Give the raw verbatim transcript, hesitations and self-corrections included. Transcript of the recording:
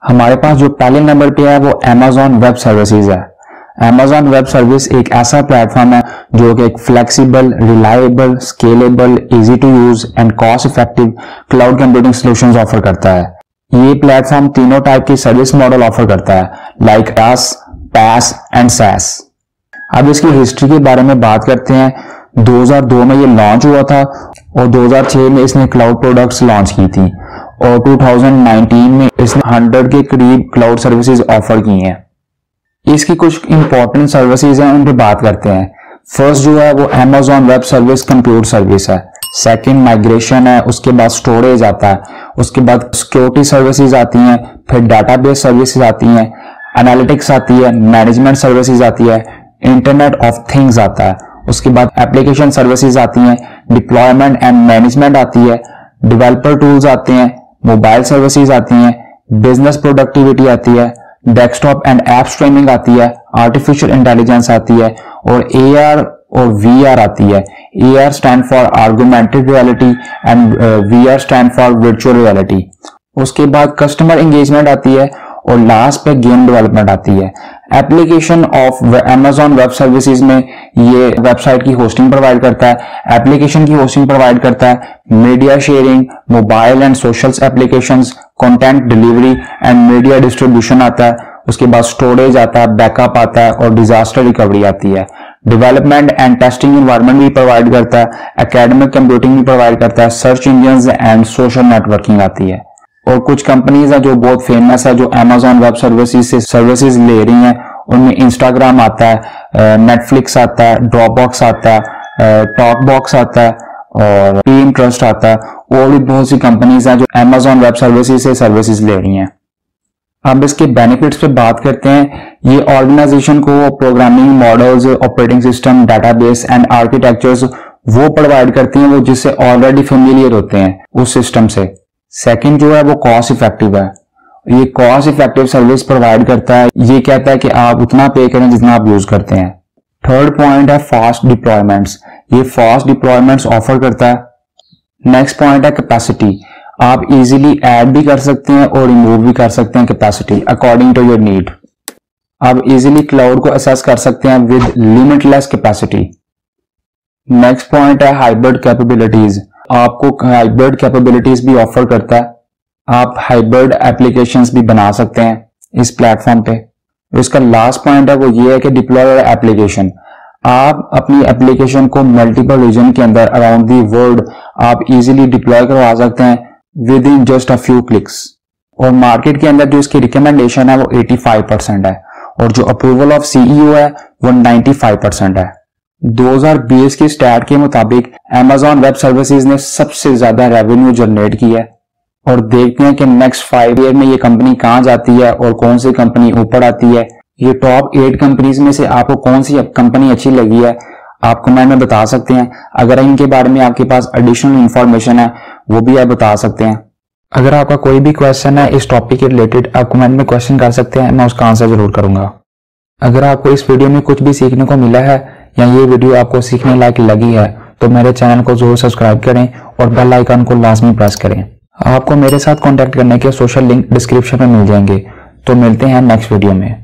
हमारे पास जो पहले नंबर पे है वो Amazon वेब सर्विसेज है। Amazon वेब सर्विस एक ऐसा प्लेटफॉर्म है जो कि एक flexible, reliable, scalable, easy to use and cost effective cloud computing solutions offer करता है। ये प्लेटफॉर्म तीनों टाइप की सर्विस मॉडल ऑफर करता है, like IaaS, PaaS and SaaS। अब इसकी हिस्ट्री के बारे में बात करते हैं। दो हज़ार दो में ये लॉन्च हुआ था और दो हज़ार छह में इसने क्लाउड प्रोडक्ट्स लॉन्च की थी और दो हज़ार उन्नीस में इसने सौ के करीब क्लाउड सर्विसेज ऑफर की हैं। इसकी कुछ इंपॉर्टेंट सर्विसेज हैं, उन पे बात करते हैं। फर्स्ट जो है वो Amazon web service compute service है। सेकंड माइग्रेशन है, उसके बाद स्टोरेज आता है, उसके बाद सिक्योरिटी सर्विसेज आती हैं, फिर डाटाबेस सर्विसेज आती हैं, एनालिटिक्स आती है, मैनेजमेंट सर्विसेज आती है, इंटरनेट ऑफ थिंग्स आता है, उसके बाद एप्लीकेशन सर्विसेज आती हैं, डिप्लॉयमेंट एंड मैनेजमेंट आती है, डेवलपर टूल्स आते हैं, मोबाइल सर्विसेज आती हैं, बिजनेस प्रोडक्टिविटी आती है, डेस्कटॉप एंड ऐप स्ट्रीमिंग आती है, आर्टिफिशियल इंटेलिजेंस आती है और ए आर और वी आर आती है। A R stand for augmented reality and V R stand for virtual reality. उसके बाद कस्टमर एंगेजमेंट आती है और लास्ट पे गेम डेवलपमेंट आती है। Application of Amazon web services में ये वेबसाइट की होस्टिंग प्रोवाइड करता है, एप्लीकेशन की होस्टिंग प्रोवाइड करता है, media sharing, mobile and socials applications, content delivery and media distribution आता है। उसके बाद स्टोरेज आता है, बैकअप आता है और डिजास्टर रिकवरी आती है। डेवलपमेंट एंड टेस्टिंग एनवायरनमेंट भी प्रोवाइड करता है, एकेडमिक कंप्यूटिंग भी प्रोवाइड करता है, search engine and social networking आती है। और कुछ कंपनीज हैं जो बहुत फेमस है जो Amazon वेब सर्विसेज से सर्विसेज ले रही हैं। उनमें इंस्टाग्राम आता है, नेटफ्लिक्स आता है, ड्रॉपबॉक्स आता है, टॉकबॉक्स आता है और Pinterest आता है। और भी बहुत सी कंपनीज हैं जो Amazon वेब सर्विसेज से सर्विसेज ले रही हैं। अब इसके बेनिफिट्स पे बात करते हैं। ये ऑर्गेनाइजेशन को programming models, operating system, database and architectures वो प्रोवाइड करती हैं वो जिससे ऑलरेडी फेमिलियर होते हैं उस सिस्टम से। सेकंड जो है वो कॉस्ट इफेक्टिव है। ये कॉस्ट इफेक्टिव सर्विस प्रोवाइड करता है। ये कहता है कि आप उतना पे करें जितना आप यूज करते हैं। थर्ड पॉइंट है फास्ट डिप्लॉयमेंट्स। ये फास्ट डिप्लॉयमेंट्स ऑफर करता है। नेक्स्ट पॉइंट है कैपेसिटी। आप इजीली ऐड भी कर सकते हैं और रिमूव भी कर सकते हैं capacity according to your need. आप इजीली क्लाउड को एक्सेस कर सकते हैं with limitless capacity. Next point है हाइब्रिड कैपेबिलिटीज। आपको हाइब्रिड कैपेबिलिटीज भी ऑफर करता है। आप हाइब्रिड एप्लीकेशंस भी बना सकते हैं इस प्लेटफॉर्म पे। इसका लास्ट पॉइंट है वो ये है कि डिप्लॉय एप्लीकेशन। आप अपनी एप्लीकेशन को मल्टीपल रीजन के अंदर अराउंड दी वर्ल्ड आप इजीली डिप्लॉय करवा सकते हैं within just a few clicks. और मार्केट के अंदर जो इसकी रिकमेंडेशन है वो पचासी परसेंट है और जो अप्रूवल ऑफ सीईओ है वो पचानवे परसेंट है। दो हज़ार बीस की स्टैट के मुताबिक Amazon वेब सर्विसेज ने सबसे ज्यादा रेवेन्यू जनरेट किया है। और देखते हैं कि नेक्स्ट फाइव ईयर में ये कंपनी कहां जाती है और कौन सी कंपनी ऊपर आती है। ये टॉप एट कंपनीज में से आपको कौन सी कंपनी अच्छी लगी है आप कमेंट में बता सकते हैं। अगर इनके बारे में आपके पास एडिशनल इंफॉर्मेशन है वो भी आप बता सकते हैं। अगर आपका कोई भी क्वेश्चन है इस टॉपिक के रिलेटेड आप कमेंट में क्वेश्चन कर सकते हैं, मैं उसका आंसर जरूर करूंगा। अगर आपको इस वीडियो में कुछ भी सीखने को मिला है या ये वीडियो आपको सीखने लायक लगी है तो मेरे चैनल को जरूर सब्सक्राइब करें और बेल आइकन को लाजमी प्रेस करें। आपको मेरे साथ कांटेक्ट करने के सोशल लिंक डिस्क्रिप्शन में मिल जाएंगे। तो मिलते हैं नेक्स्ट वीडियो में।